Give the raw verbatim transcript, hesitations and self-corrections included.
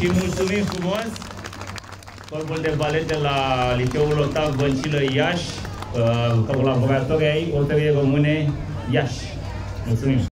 Și mulțumim frumos Corpul de Balet de la Liceul Otav Băncilă Iași, colaboratorii ai Operei Române Iași. Mulțumim!